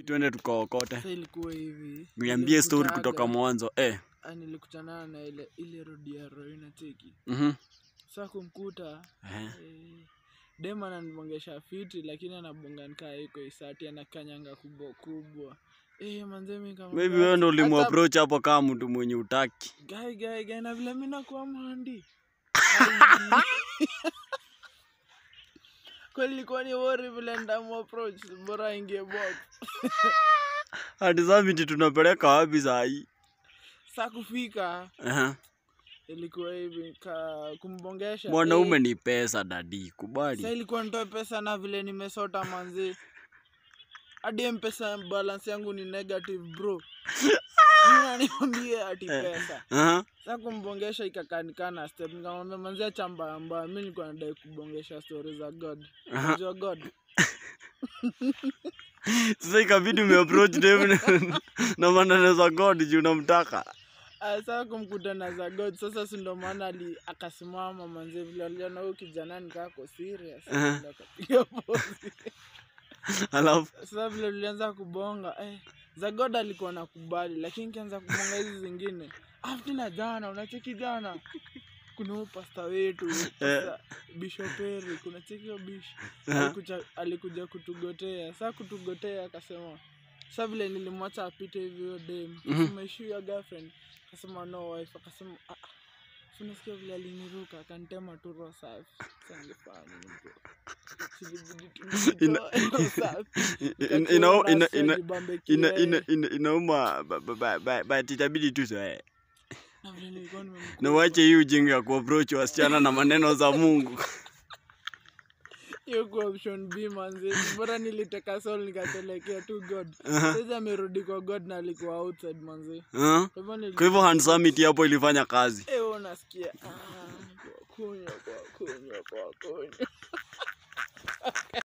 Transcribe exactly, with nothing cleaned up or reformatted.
twende tukaokote. Sasa ilikuwa hivi. Niambie story kutoka mwanzo eh. Nilikutana na ile ile road ya Roina Teki. Mhm. Sasa kumkuta eh dema ananibongesha fiti lakini anabonga nikaa iko isati anakanyanga kubwa kubwa. Eh manze mimi kama maybe wewe ndio ulimu approach hapo kama mtu mwenye utaki. Gai gai gai na vile mimi nakuwa mhandi. Kweli kwa ni worry vile ndamu approach bora ingie box. Hadi zamiti tunapeleka wapi saa hii? Sasa kufika. Aha. Ilikuwa hivi ka kumbongesha. Mwanaume hey, ni pesa dadi, kubali. Sasa ilikuwa nitoe pesa na vile nimesota manzi. Hadi M-Pesa balance yangu ni negative bro. Niambie ati pesa. Aha. Sasa kumbongesha ikakanikana step nikamwambia manzi acha mbaya, mimi nilikuwa nadai kubongesha stories za God. Unajua God. Sasa ikabidi umeapproach David na maneno za God juu unamtaka. Sasa kumkutana za God sasa si ndo maana ali akasimama manzi vile aliona huyo kijana nikako serious. Akapiga pose. Alafu sasa vile nilianza kubonga eh za God alikuwa nakubali lakini kianza kubonga hizi zingine after na jana unacheki jana kuna pastor wetu sasa Bishop Eri kuna cheki bish alikuja alikuja kutugotea sasa kutugotea akasema sasa vile nilimwacha apite hivyo dem umeishi ya girlfriend akasema no wife akasema ah unasikia vile aliniruka akanitema tu roho safi sangefahamu ina ina ina ina ina inauma but itabidi tu zoe na wache hii ujinga ya kuapproach wasichana na maneno za Mungu. Hiyo kwa option B manzi bora niliteka soul nikapelekea tu God. Sasa amerudi kwa God na alikuwa outside manzi. Kwa hivyo hand summit hapo ilifanya kazi. Eh unasikia ah kunywa kwa kunywa kwa kunywa